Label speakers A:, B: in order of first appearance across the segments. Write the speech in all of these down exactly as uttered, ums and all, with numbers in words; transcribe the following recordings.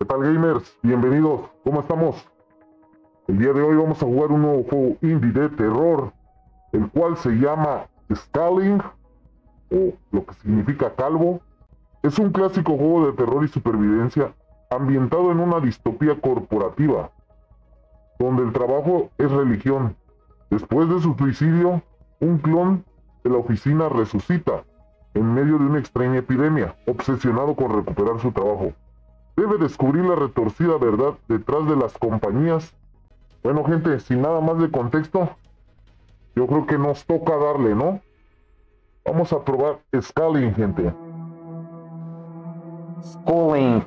A: ¿Qué tal, gamers? Bienvenidos, ¿cómo estamos? El día de hoy vamos a jugar un nuevo juego indie de terror, el cual se llama Scaling, o lo que significa calvo. Es un clásico juego de terror y supervivencia ambientado en una distopía corporativa, donde el trabajo es religión. Después de su suicidio, un clon de la oficina resucita en medio de una extraña epidemia, obsesionado con recuperar su trabajo. Debe descubrir la retorcida verdad detrás de las compañías. Bueno, gente, sin nada más de contexto, yo creo que nos toca darle, ¿no? Vamos a probar Scaling, gente.
B: Scaling.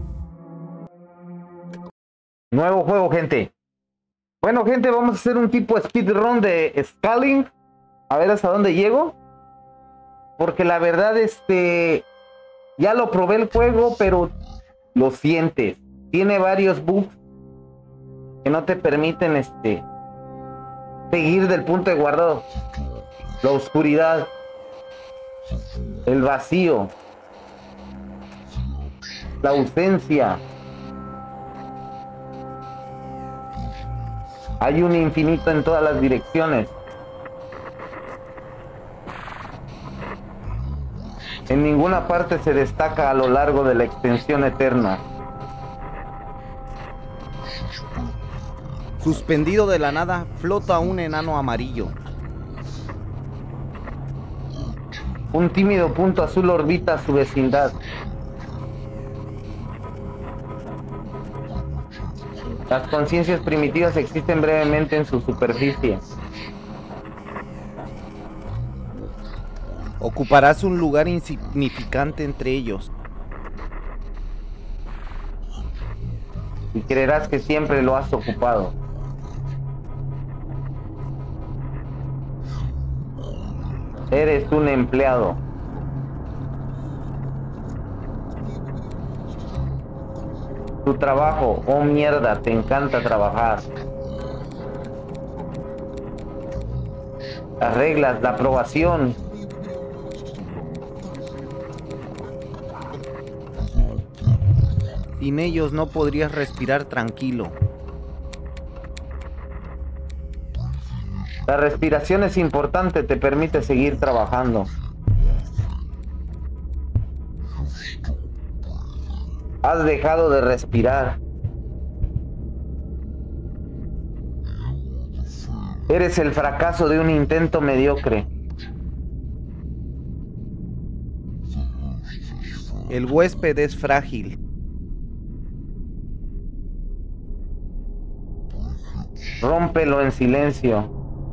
B: Nuevo juego, gente. Bueno, gente, vamos a hacer un tipo speedrun de Scaling. A ver hasta dónde llego. Porque la verdad, este... ya lo probé el juego, pero... lo sientes. Tiene varios bugs que no te permiten, este... seguir del punto de guardado. La oscuridad. El vacío. La ausencia. Hay un infinito en todas las direcciones. En ninguna parte se destaca a lo largo de la extensión eterna.
C: Suspendido de la nada, flota un enano amarillo.
B: Un tímido punto azul orbita su vecindad. Las conciencias primitivas existen brevemente en su superficie.
C: Ocuparás un lugar insignificante entre ellos.
B: Y creerás que siempre lo has ocupado. Eres un empleado. Tu trabajo, oh mierda, te encanta trabajar. Las reglas, la aprobación.
C: Sin ellos no podrías respirar tranquilo.
B: La respiración es importante, te permite seguir trabajando. Has dejado de respirar. Eres el fracaso de un intento mediocre.
C: El huésped es frágil.
B: Rómpelo en silencio.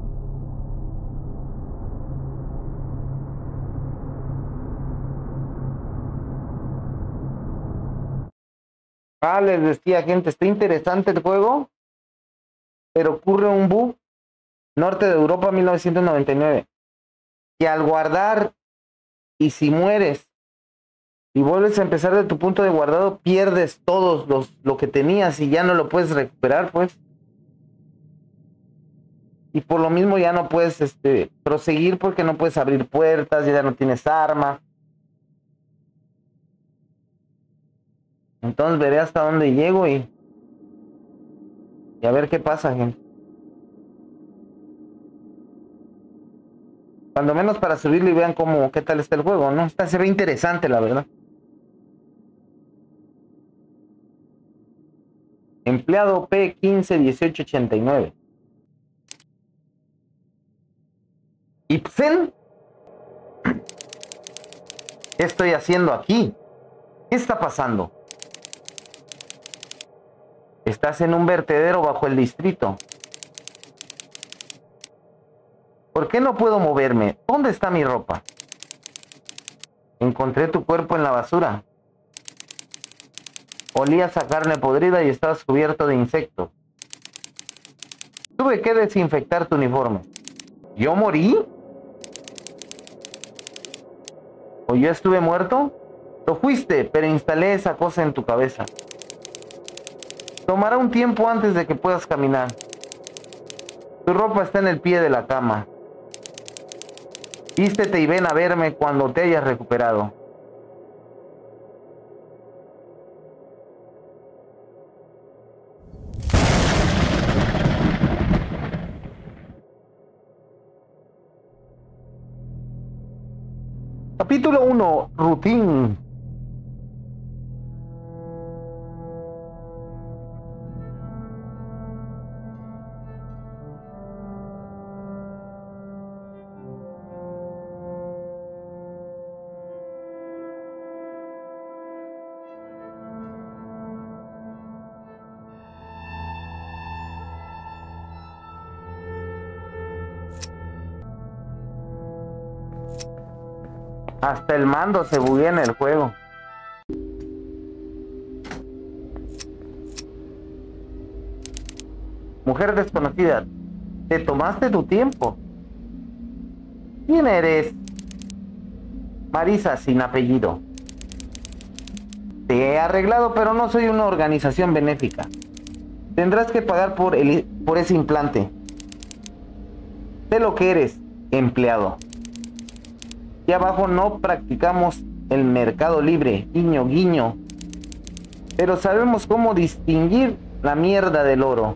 B: Ah, les decía, gente, está interesante el juego, pero ocurre un bug. Norte de Europa, mil novecientos noventa y nueve. Que al guardar, y si mueres, y vuelves a empezar de tu punto de guardado, pierdes todos los, lo que tenías y ya no lo puedes recuperar, pues. Y por lo mismo ya no puedes este, proseguir porque no puedes abrir puertas, ya no tienes arma. Entonces veré hasta dónde llego y, y a ver qué pasa, gente. Cuando menos para subirlo y vean cómo, qué tal está el juego, ¿no? Está, se ve interesante, la verdad. Empleado P quince dieciocho ochenta y nueve. Ibsen. ¿Qué estoy haciendo aquí? ¿Qué está pasando? Estás en un vertedero bajo el distrito. ¿Por qué no puedo moverme? ¿Dónde está mi ropa? Encontré tu cuerpo en la basura. Olías a carne podrida y estabas cubierto de insectos. Tuve que desinfectar tu uniforme. ¿Yo morí? ¿O yo estuve muerto? Lo fuiste, pero instalé esa cosa en tu cabeza. Tomará un tiempo antes de que puedas caminar. Tu ropa está en el pie de la cama. Vístete y ven a verme cuando te hayas recuperado. Capítulo uno. Routine. Hasta el mando se buguea en el juego. Mujer desconocida, te tomaste tu tiempo. ¿Quién eres? Marisa, sin apellido. Te he arreglado, pero no soy una organización benéfica. Tendrás que pagar por, el, por ese implante. Sé lo que eres, empleado. Y abajo no practicamos el mercado libre, guiño, guiño. Pero sabemos cómo distinguir la mierda del oro.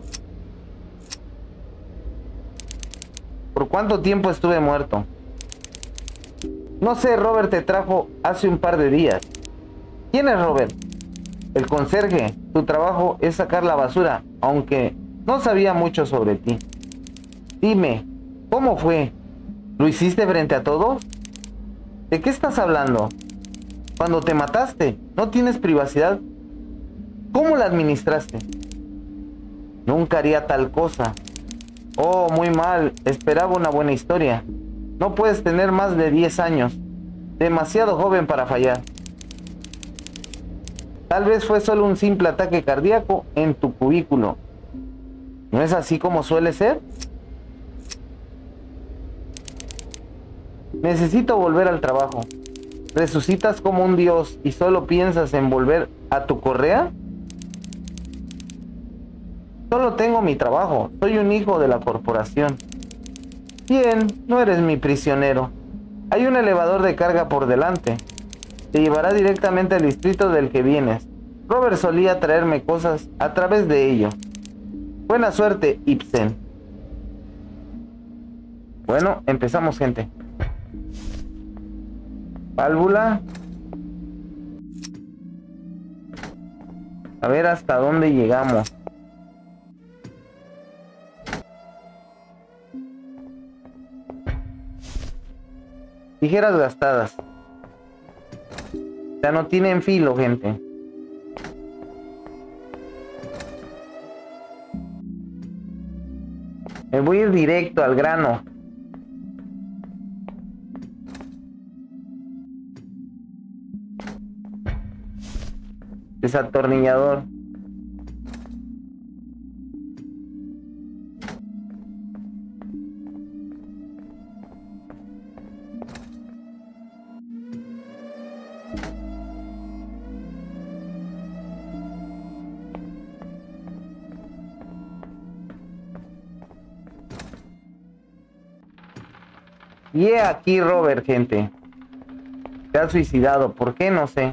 B: ¿Por cuánto tiempo estuve muerto? No sé, Robert te trajo hace un par de días. ¿Quién es Robert? El conserje. Tu trabajo es sacar la basura, aunque no sabía mucho sobre ti. Dime, ¿cómo fue? ¿Lo hiciste frente a todos? ¿De qué estás hablando? Cuando te mataste, ¿no tienes privacidad? ¿Cómo la administraste? Nunca haría tal cosa. Oh, muy mal. Esperaba una buena historia. No puedes tener más de diez años. Demasiado joven para fallar. Tal vez fue solo un simple ataque cardíaco en tu cubículo. ¿No es así como suele ser? Necesito volver al trabajo. ¿Resucitas como un dios y solo piensas en volver a tu correa? Solo tengo mi trabajo. Soy un hijo de la corporación. Bien, no eres mi prisionero. Hay un elevador de carga por delante. Te llevará directamente al distrito del que vienes. Robert solía traerme cosas a través de ello. Buena suerte, Ibsen. Bueno, empezamos, gente. Válvula. A ver hasta dónde llegamos. Tijeras gastadas. Ya no tienen filo, gente. Me voy a ir directo al grano. Desatornillador. Y he aquí Robert, gente. Se ha suicidado. ¿Por qué? No sé.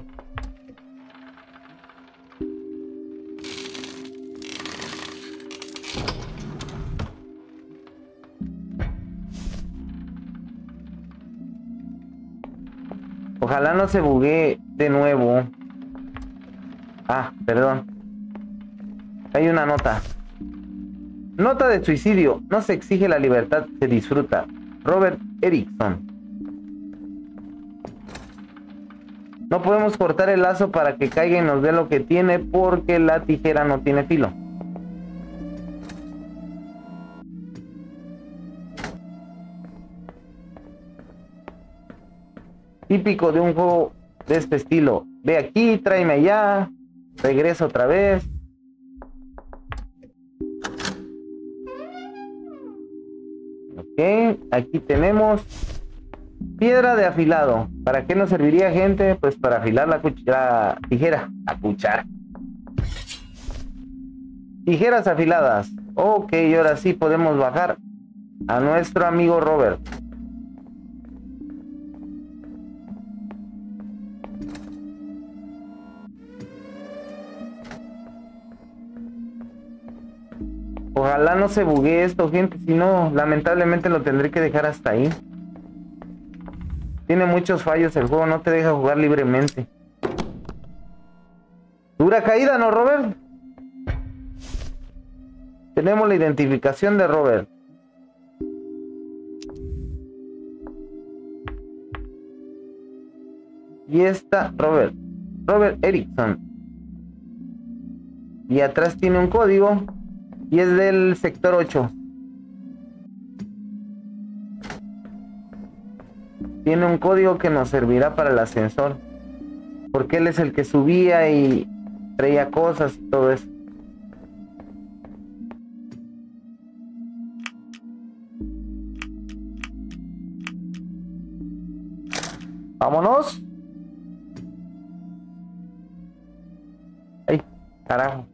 B: Ojalá no se buguee de nuevo. Ah, perdón. Hay una nota. Nota de suicidio. No se exige la libertad, se disfruta. Robert Erickson. No podemos cortar el lazo para que caiga y nos dé lo que tiene porque la tijera no tiene filo. Típico de un juego de este estilo. Ve aquí, tráeme allá. Regreso otra vez. Ok, aquí tenemos piedra de afilado. ¿Para qué nos serviría, gente? Pues para afilar la, la tijera. La cuchara. Tijeras afiladas. Ok, ahora sí podemos bajar a nuestro amigo Robert. Ojalá no se buguee esto, gente, si no, lamentablemente lo tendré que dejar hasta ahí. Tiene muchos fallos el juego, no te deja jugar libremente. Dura caída, ¿no, Robert? Tenemos la identificación de Robert. Y esta, Robert. Robert Erickson. Y atrás tiene un código. Y es del sector ocho. Tiene un código que nos servirá para el ascensor. Porque él es el que subía y traía cosas y todo eso. Vámonos. Ay, carajo.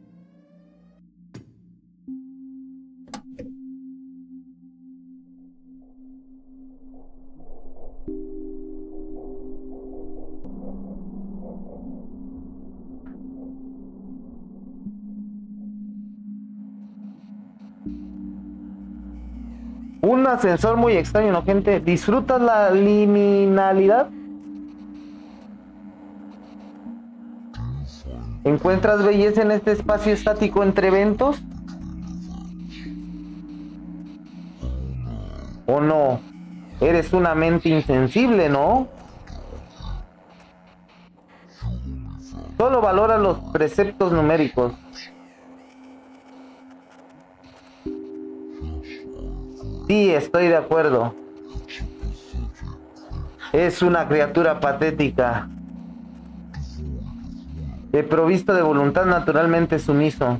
B: Un ascensor muy extraño, ¿no, gente? ¿Disfrutas la liminalidad? ¿Encuentras belleza en este espacio estático entre eventos? ¿O no? Eres una mente insensible, ¿no? Solo valora los preceptos numéricos. Sí, estoy de acuerdo. Es una criatura patética. He provisto de voluntad naturalmente sumiso.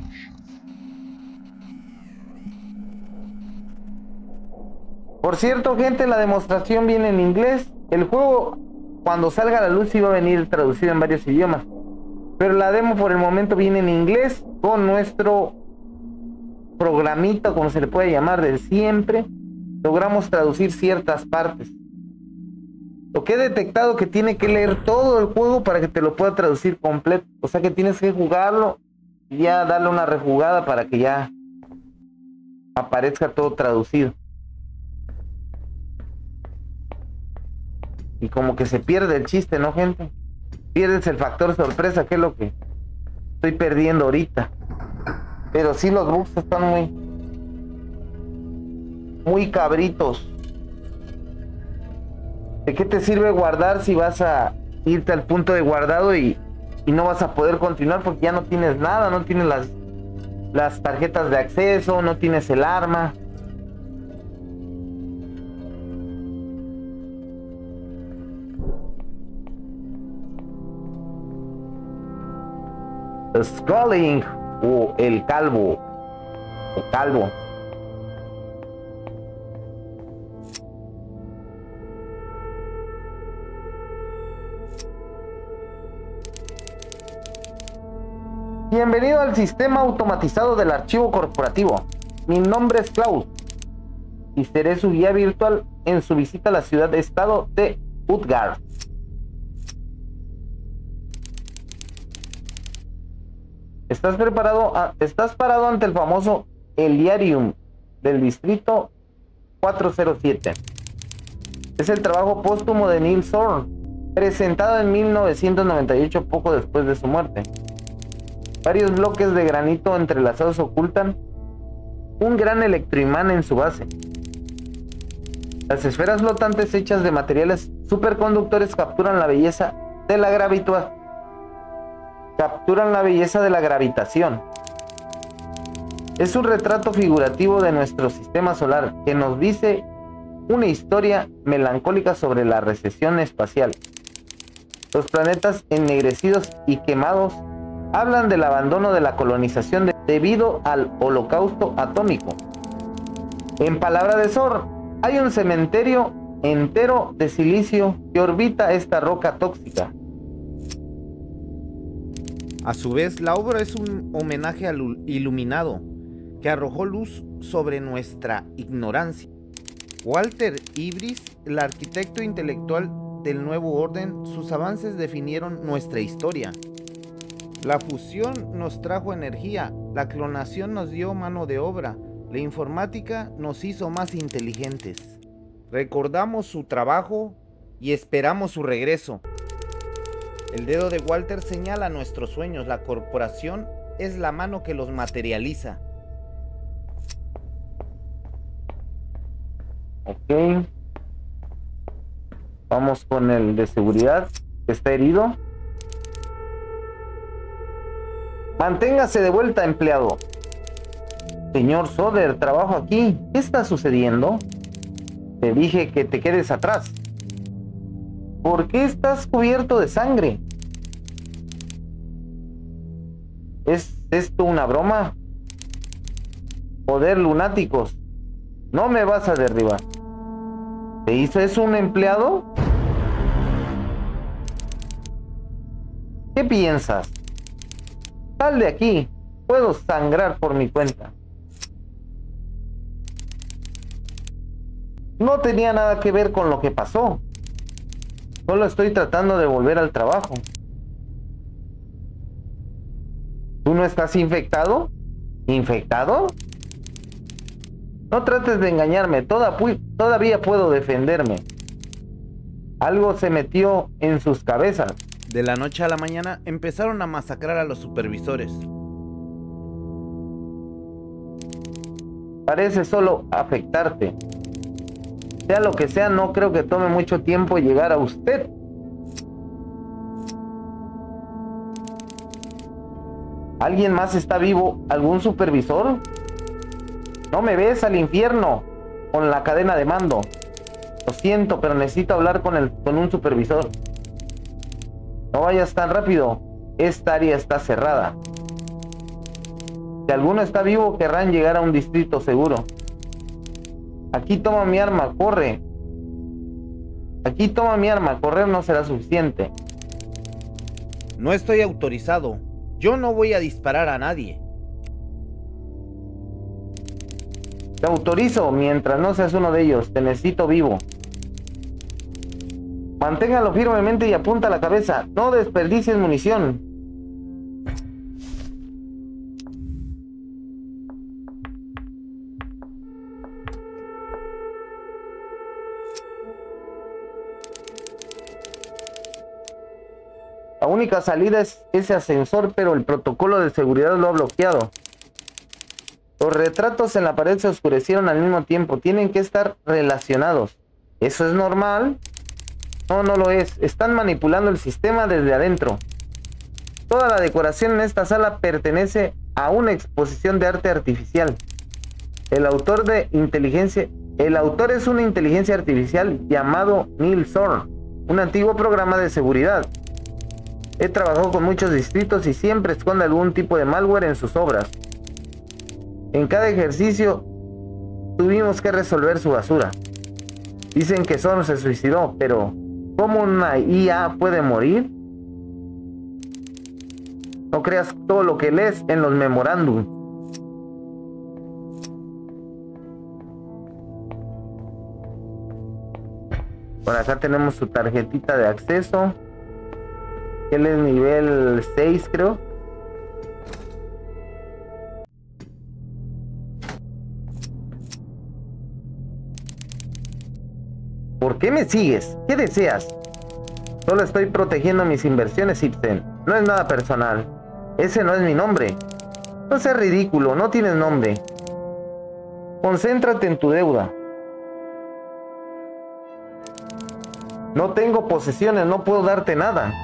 B: Por cierto, gente, la demostración viene en inglés. El juego, cuando salga a la luz, iba a venir traducido en varios idiomas. Pero la demo por el momento viene en inglés con nuestro programita, como se le puede llamar, de siempre. Logramos traducir ciertas partes. Lo que he detectado que tiene que leer todo el juego para que te lo pueda traducir completo. O sea que tienes que jugarlo y ya darle una rejugada para que ya aparezca todo traducido. Y como que se pierde el chiste, ¿no, gente? Pierdes el factor sorpresa, que es lo que estoy perdiendo ahorita. Pero sí, los bugs están muy muy cabritos. ¿De qué te sirve guardar si vas a irte al punto de guardado y, y no vas a poder continuar porque ya no tienes nada? No tienes las, las tarjetas de acceso, no tienes el arma. Sculling o el calvo o calvo. Bienvenido al sistema automatizado del archivo corporativo. Mi nombre es Klaus y seré su guía virtual en su visita a la ciudad-estado de Utgard. ¿Estás preparado? A, estás parado ante el famoso Heliarium del distrito cuatrocientos siete. Es el trabajo póstumo de Neil Zorn, presentado en mil novecientos noventa y ocho, poco después de su muerte. Varios bloques de granito entrelazados ocultan un gran electroimán en su base. Las esferas flotantes hechas de materiales superconductores capturan la belleza de la gravitud. Capturan la belleza de la gravitación. Es un retrato figurativo de nuestro sistema solar que nos dice una historia melancólica sobre la recesión espacial. Los planetas ennegrecidos y quemados hablan del abandono de la colonización de, debido al holocausto atómico. En palabra de Zor, hay un cementerio entero de silicio que orbita esta roca tóxica.
C: A su vez, la obra es un homenaje al iluminado que arrojó luz sobre nuestra ignorancia. Walter Ibris, el arquitecto intelectual del nuevo orden, sus avances definieron nuestra historia. La fusión nos trajo energía, la clonación nos dio mano de obra, la informática nos hizo más inteligentes. Recordamos su trabajo y esperamos su regreso. El dedo de Walter señala nuestros sueños. La corporación es la mano que los materializa.
B: Ok. Vamos con el de seguridad, que está herido. Manténgase de vuelta, empleado. Señor Soder, trabajo aquí. ¿Qué está sucediendo? Te dije que te quedes atrás. ¿Por qué estás cubierto de sangre? ¿Es esto una broma? Joder, lunáticos. No me vas a derribar. ¿Te hizo eso un empleado? ¿Qué piensas? Sal de aquí. Puedo sangrar por mi cuenta. No tenía nada que ver con lo que pasó. Solo estoy tratando de volver al trabajo. ¿Tú no estás infectado? ¿Infectado? No trates de engañarme. Toda pu- todavía puedo defenderme. Algo se metió en sus cabezas.
C: De la noche a la mañana empezaron a masacrar a los supervisores.
B: Parece solo afectarte. Sea lo que sea, no creo que tome mucho tiempo llegar a usted. ¿Alguien más está vivo? ¿Algún supervisor? No me ves al infierno con la cadena de mando. Lo siento, pero necesito hablar con, el, con un supervisor. No vayas tan rápido. Esta área está cerrada. Si alguno está vivo, querrán llegar a un distrito seguro. Aquí toma mi arma, corre. Aquí toma mi arma, correr no será suficiente.
C: No estoy autorizado. Yo no voy a disparar a nadie.
B: Te autorizo mientras no seas uno de ellos. Te necesito vivo. Manténgalo firmemente y apunta a la cabeza. No desperdicies munición. La única salida es ese ascensor, pero el protocolo de seguridad lo ha bloqueado. Los retratos en la pared se oscurecieron al mismo tiempo. Tienen que estar relacionados. ¿Eso es normal? No, no lo es. Están manipulando el sistema desde adentro. Toda la decoración en esta sala pertenece a una exposición de arte artificial. El autor de inteligencia... El autor es una inteligencia artificial llamado Neil Zorn, un antiguo programa de seguridad. He trabajado con muchos distritos y siempre esconde algún tipo de malware en sus obras. En cada ejercicio tuvimos que resolver su basura. Dicen que Zorn se suicidó, pero ¿cómo una I A puede morir? No creas todo lo que lees en los memorándum. Por acá tenemos su tarjetita de acceso. Él es nivel seis, creo. ¿Por qué me sigues? ¿Qué deseas? Solo estoy protegiendo mis inversiones, Ibsen. No es nada personal. Ese no es mi nombre. No seas ridículo, no tienes nombre. Concéntrate en tu deuda. No tengo posesiones, no puedo darte nada.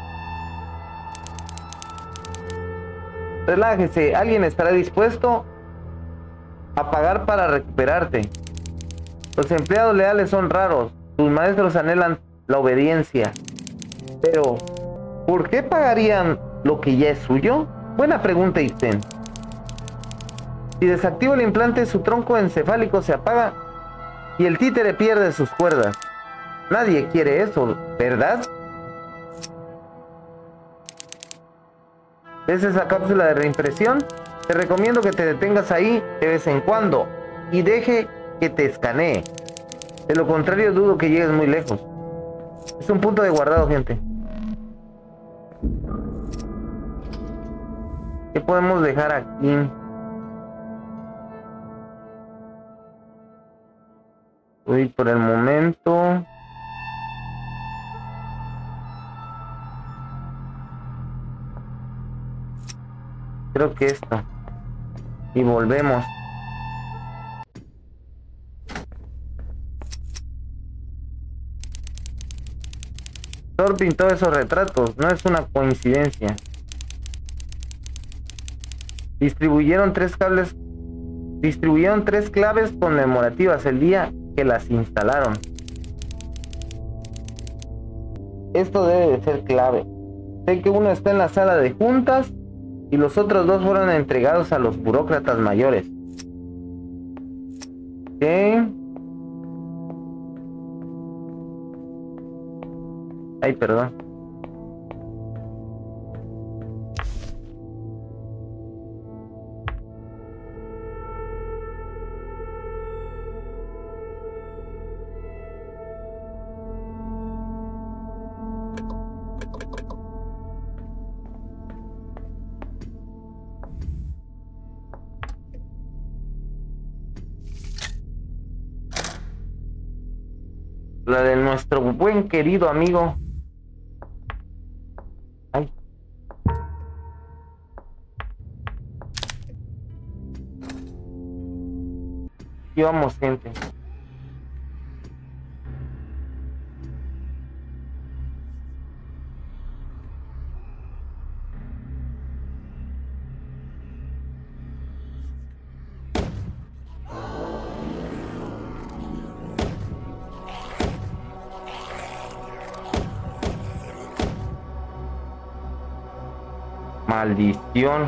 B: Relájese, alguien estará dispuesto a pagar para recuperarte. Los empleados leales son raros. Tus maestros anhelan la obediencia. Pero, ¿por qué pagarían lo que ya es suyo? Buena pregunta, Ibsen. Si desactivo el implante, su tronco encefálico se apaga y el títere pierde sus cuerdas. Nadie quiere eso, ¿verdad? ¿Ves esa cápsula de reimpresión? Te recomiendo que te detengas ahí de vez en cuando y deje que te escanee. De lo contrario, dudo que llegues muy lejos. Es un punto de guardado, gente. ¿Qué podemos dejar aquí? Uy, por el momento... Creo que esto. Y volvemos. Thor pintó esos retratos, no es una coincidencia. Distribuyeron tres cables, distribuyeron tres claves conmemorativas el día que las instalaron. Esto debe de ser clave. Sé que uno está en la sala de juntas y los otros dos fueron entregados a los burócratas mayores. ¿Qué? Ay, perdón. La de nuestro buen querido amigo. Ay. Y vamos, gente. Maldición.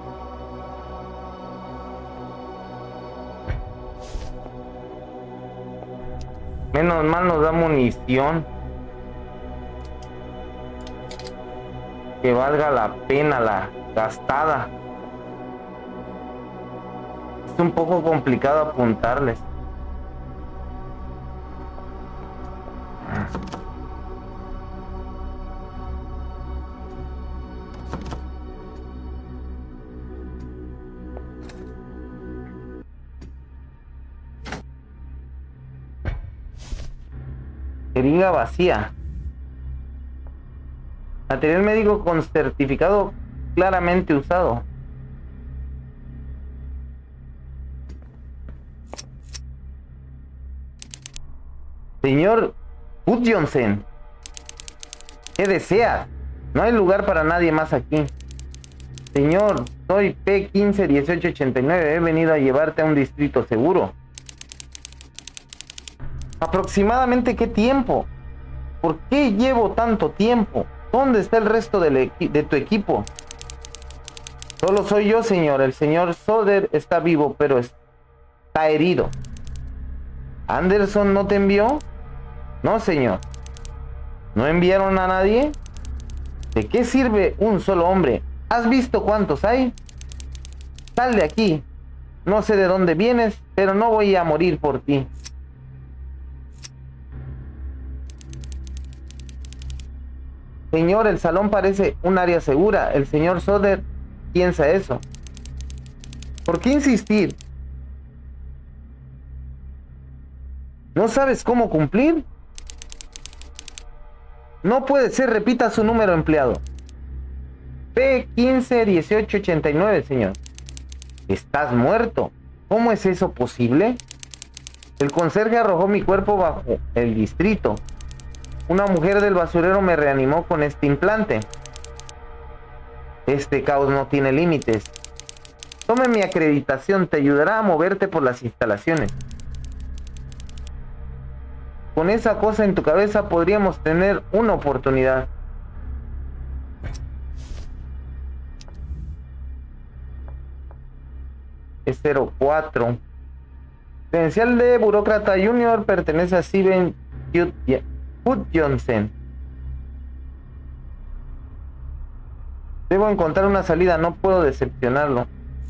B: Menos mal nos da munición. Que valga la pena la gastada. Es un poco complicado apuntarles. Jeringa vacía. Material médico con certificado claramente usado. Señor Hutchinson, ¿qué desea? No hay lugar para nadie más aquí. Señor, soy P quince dieciocho ochenta y nueve. He venido a llevarte a un distrito seguro. ¿Aproximadamente qué tiempo? ¿Por qué llevo tanto tiempo? ¿Dónde está el resto del de tu equipo? Solo soy yo, señor. El señor Soder está vivo, pero está herido. ¿Anderson no te envió? No, señor. ¿No enviaron a nadie? ¿De qué sirve un solo hombre? ¿Has visto cuántos hay? Sal de aquí. No sé de dónde vienes, pero no voy a morir por ti. Señor, el salón parece un área segura. El señor Soder piensa eso. ¿Por qué insistir? ¿No sabes cómo cumplir? No puede ser, repita su número empleado. P quince dieciocho ochenta y nueve, señor. Estás muerto. ¿Cómo es eso posible? El conserje arrojó mi cuerpo bajo el distrito. Una mujer del basurero me reanimó con este implante. Este caos no tiene límites. Tome mi acreditación, te ayudará a moverte por las instalaciones. Con esa cosa en tu cabeza podríamos tener una oportunidad. Es cero cuatro. Credencial de burócrata junior pertenece a Steven Hutchinson. Debo encontrar una salida, no puedo decepcionarlo.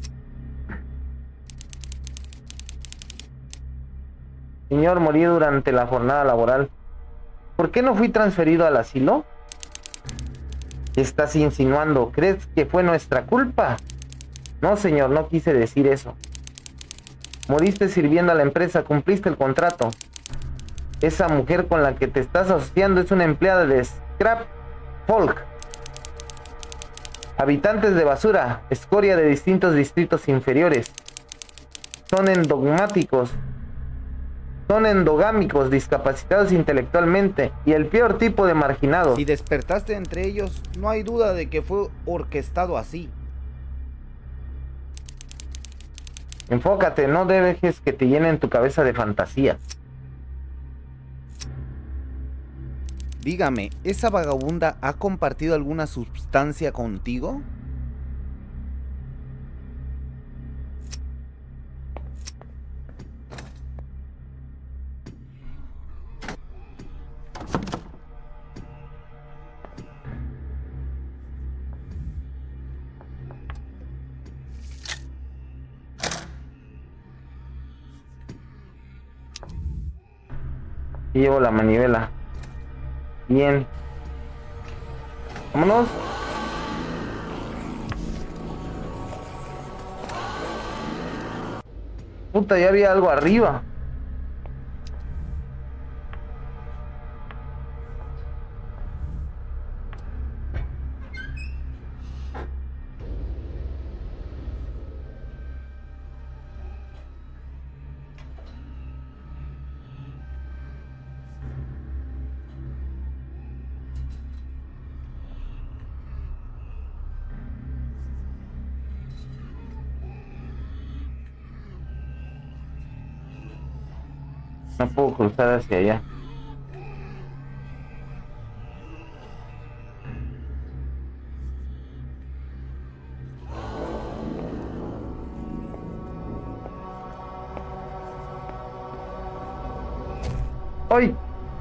B: Señor, morí durante la jornada laboral. ¿Por qué no fui transferido al asilo? ¿Qué estás insinuando? ¿Crees que fue nuestra culpa? No, señor, no quise decir eso. Moriste sirviendo a la empresa, cumpliste el contrato. Esa mujer con la que te estás asociando es una empleada de Scrap Folk. Habitantes de basura, escoria de distintos distritos inferiores. Son endogmáticos. Son endogámicos, discapacitados intelectualmente y el peor tipo de marginados.
C: Si despertaste entre ellos, no hay duda de que fue orquestado así.
B: Enfócate, no dejes que te llenen tu cabeza de fantasías.
C: Dígame, ¿esa vagabunda ha compartido alguna sustancia contigo?
B: Y llevo la manivela. Bien. Vámonos. Puta, ya había algo arriba. No puedo cruzar hacia allá. ¡Ay!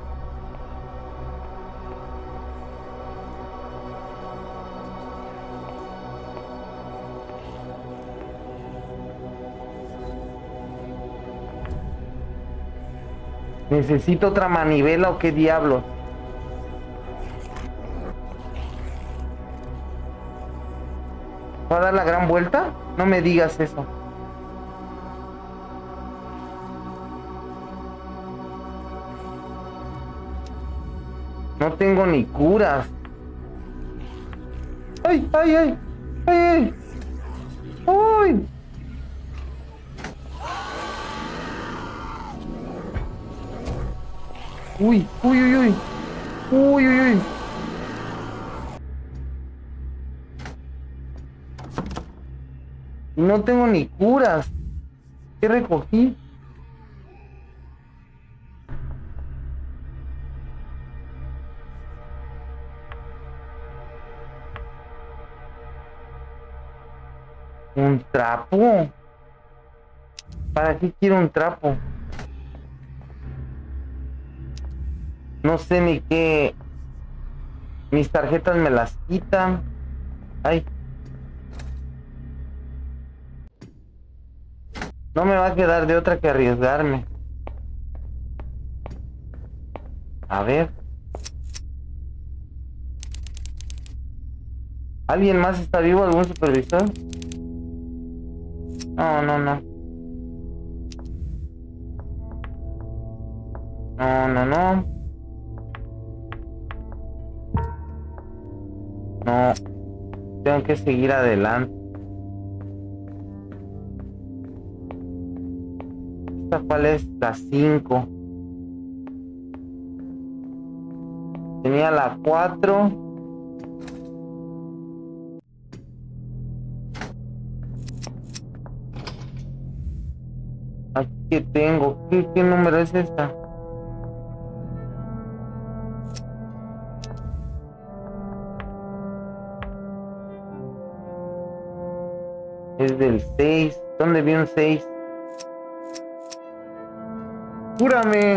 B: ¿Necesito otra manivela o qué diablo? ¿Va a dar la gran vuelta? No me digas eso. No tengo ni curas. ¡Ay, ay, ay! ¡Ay, ay! ¡Ay! Uy, uy, uy, uy. Uy, uy, uy. No tengo ni curas. ¿Qué recogí? Un trapo. ¿Para qué quiero un trapo? No sé ni qué. Mis tarjetas me las quitan. Ay. No me va a quedar de otra que arriesgarme. A ver. ¿Alguien más está vivo? ¿Algún supervisor? No, no, no. No, no, no. No, tengo que seguir adelante. ¿Esta cuál es? La cinco. Tenía la cuatro. Aquí que tengo. ¿Qué, qué número es esta? Es del seis. ¿Dónde vi un seis? ¡Cúrame!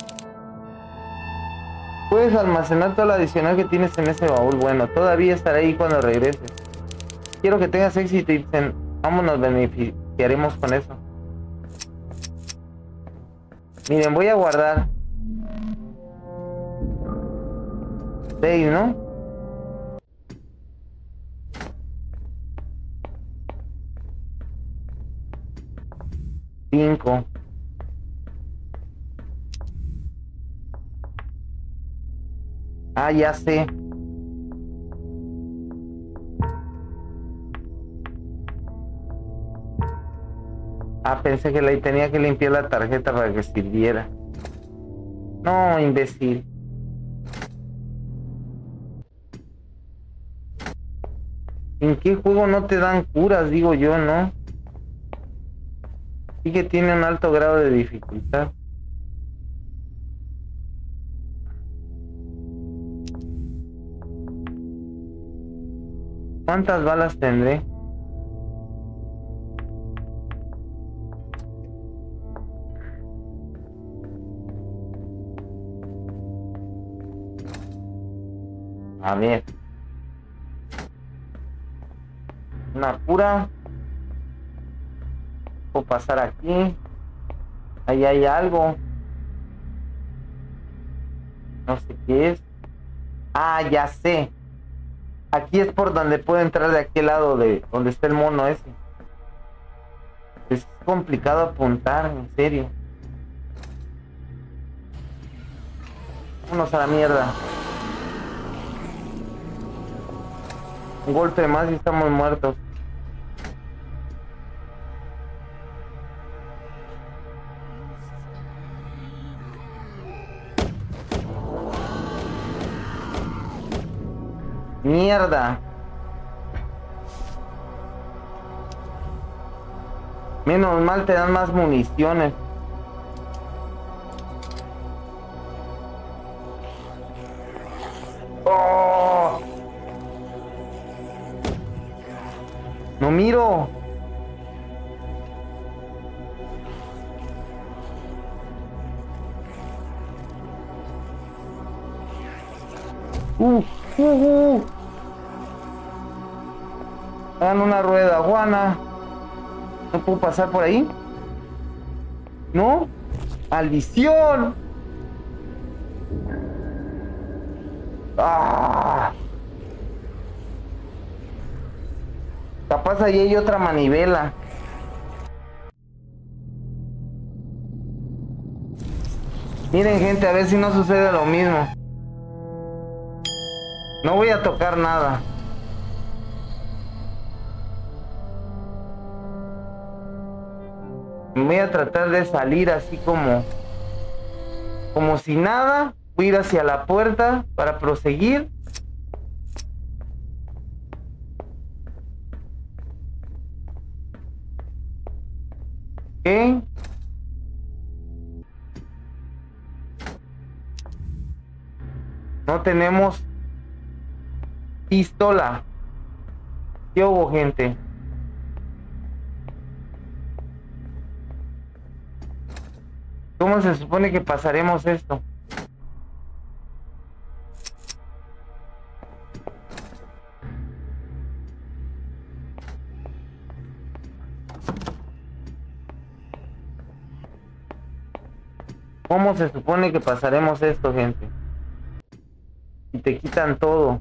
B: Puedes almacenar toda la adicional que tienes en ese baúl. Bueno, todavía estaré ahí cuando regreses. Quiero que tengas éxito y vamos, nos beneficiaremos con eso. Miren, voy a guardar seis, ¿no? cinco. Ah, ya sé. Ah, pensé que le tenía que limpiar la tarjeta para que sirviera. No, imbécil. ¿En qué juego no te dan curas? Digo yo, ¿no? Sí que tiene un alto grado de dificultad. ¿Cuántas balas tendré? A ver. Una cura. Puedo pasar aquí. Ahí hay algo. No sé qué es. Ah, ya sé. Aquí es por donde puedo entrar de aquel lado de donde está el mono ese. Es complicado apuntar, en serio. Vámonos a la mierda. Un golpe más y estamos muertos. Mierda. Menos mal te dan más municiones. Oh. No miro. Uh, uh, uh. Hagan una rueda, Juana. ¿No puedo pasar por ahí? ¿No? ¡Maldición! ¡Ah! Capaz ahí hay otra manivela. Miren, gente, a ver si no sucede lo mismo. No voy a tocar nada. Voy a tratar de salir así como como si nada. Voy a ir hacia la puerta para proseguir. ¿Qué? No tenemos pistola. ¿Qué hubo, gente? ¿Cómo se supone que pasaremos esto? ¿Cómo se supone que pasaremos esto, gente? Y te quitan todo.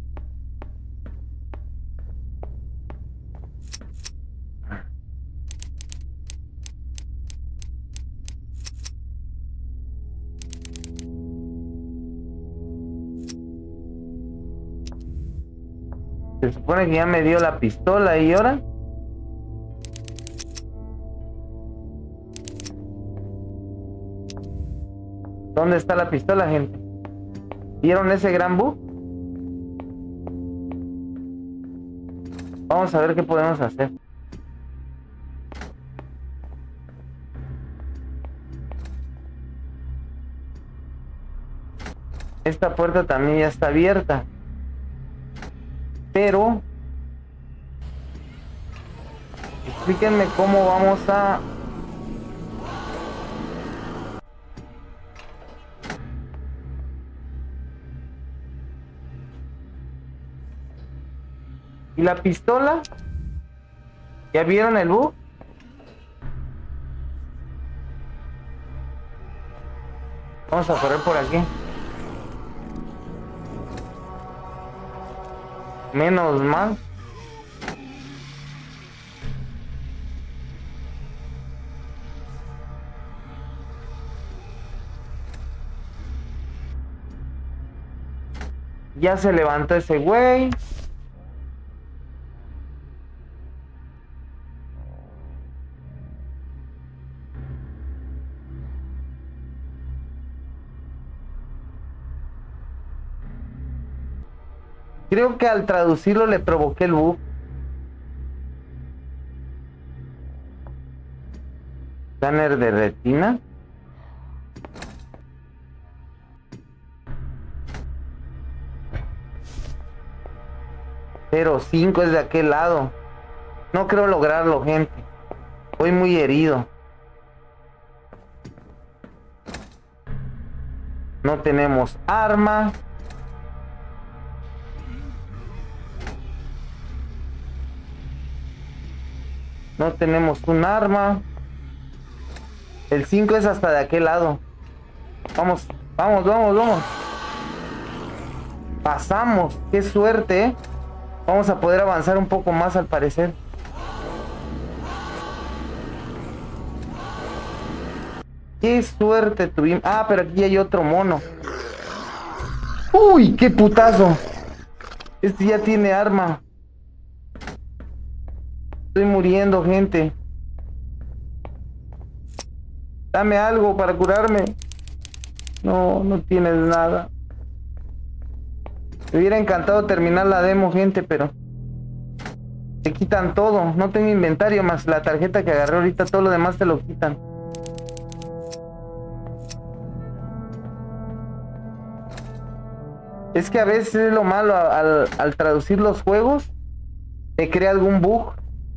B: Se supone que ya me dio la pistola y ahora. ¿Dónde está la pistola, gente? ¿Vieron ese gran bug? Vamos a ver qué podemos hacer. Esta puerta también ya está abierta. Pero explíquenme cómo vamos a ¿y la pistola? ¿Ya vieron el bug? Vamos a correr por aquí. Menos mal. Ya se levantó ese güey. Creo que al traducirlo le provoqué el bug. Escáner de retina. cero cinco es de aquel lado. No creo lograrlo, gente. Voy muy herido. No tenemos arma. No tenemos un arma. El cinco es hasta de aquel lado. Vamos, vamos, vamos, vamos. Pasamos. Qué suerte, ¿eh? Vamos a poder avanzar un poco más al parecer. Qué suerte tuvimos. Ah, pero aquí hay otro mono. Uy, qué putazo. Este ya tiene arma. Estoy muriendo, gente. Dame algo para curarme. No, no tienes nada. Me hubiera encantado terminar la demo, gente, pero te quitan todo. No tengo inventario más la tarjeta que agarré ahorita. Todo lo demás te lo quitan. Es que a veces es lo malo al, al traducir los juegos. Te crea algún bug.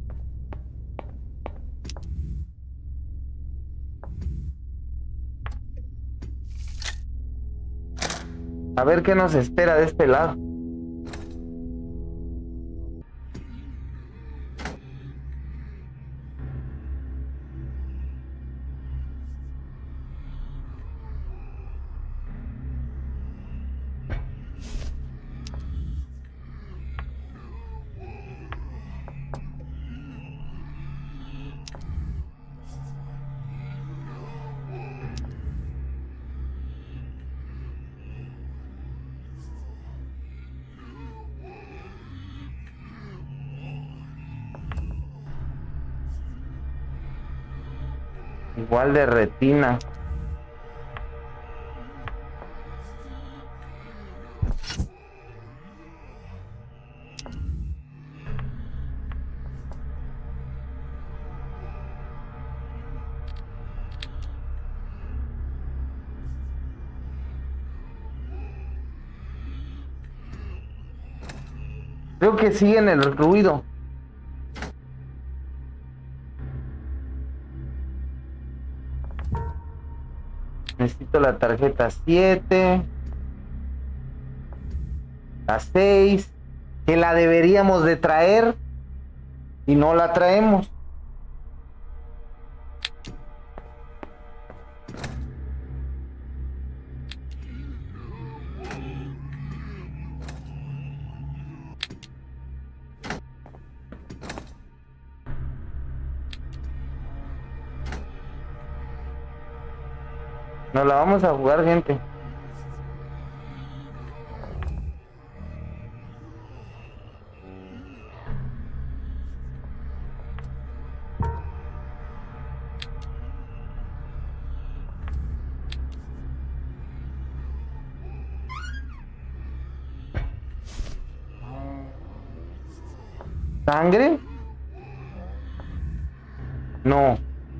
B: A ver qué nos espera de este lado. Igual de retina. Creo que siguen el ruido. Necesito la tarjeta siete. La seis. Que la deberíamos de traer. Y no la traemos. Nos la vamos a jugar, gente. ¿Sangre? No.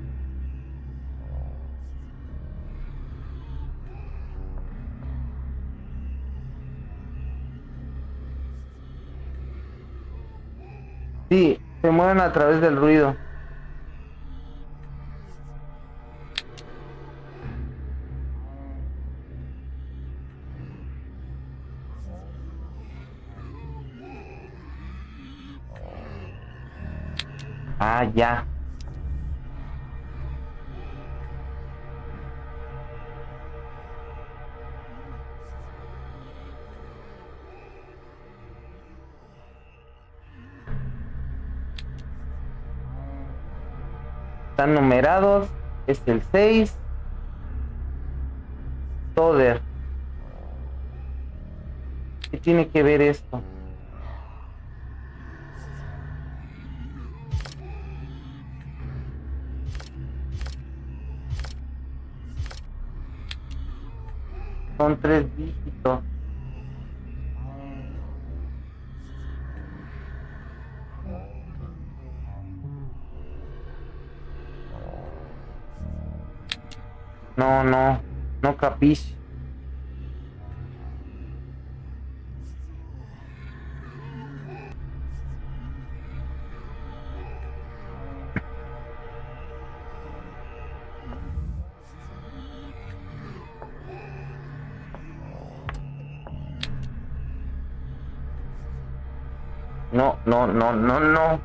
B: Sí, se mueven a través del ruido. Ah, ya. Están numerados. Es el seis. Toder. ¿Qué tiene que ver esto? Son tres dígitos. No, no, no capiche. No, no, no, no, no.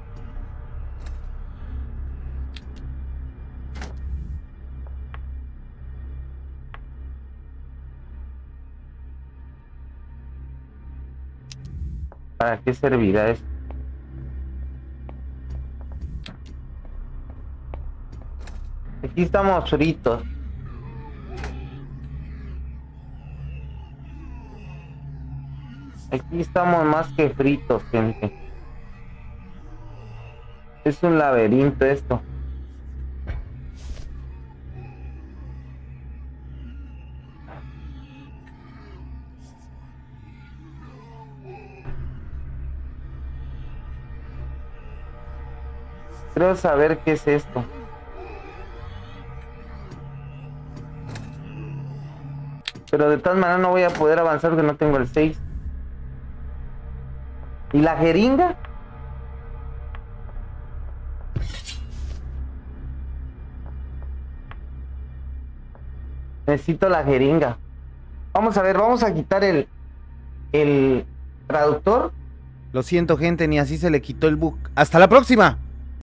B: ¿Para qué servirá esto? Aquí estamos fritos. Aquí estamos más que fritos, gente. Es un laberinto esto. Quiero saber qué es esto. Pero de todas maneras no voy a poder avanzar porque no tengo el seis. ¿Y la jeringa? Necesito la jeringa. Vamos a ver, vamos a quitar el, el traductor.
C: Lo siento, gente, ni así se le quitó el bug. ¡Hasta la próxima!